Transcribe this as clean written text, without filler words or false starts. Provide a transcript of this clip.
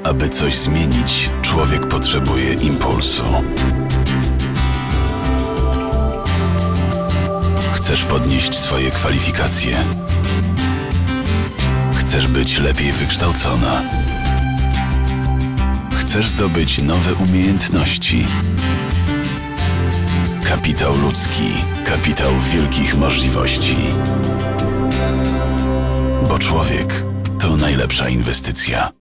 Aby coś zmienić, człowiek potrzebuje impulsu. Chcesz podnieść swoje kwalifikacje. Chcesz być lepiej wykształcona. Chcesz zdobyć nowe umiejętności. Kapitał ludzki, kapitał wielkich możliwości. Bo człowiek to najlepsza inwestycja.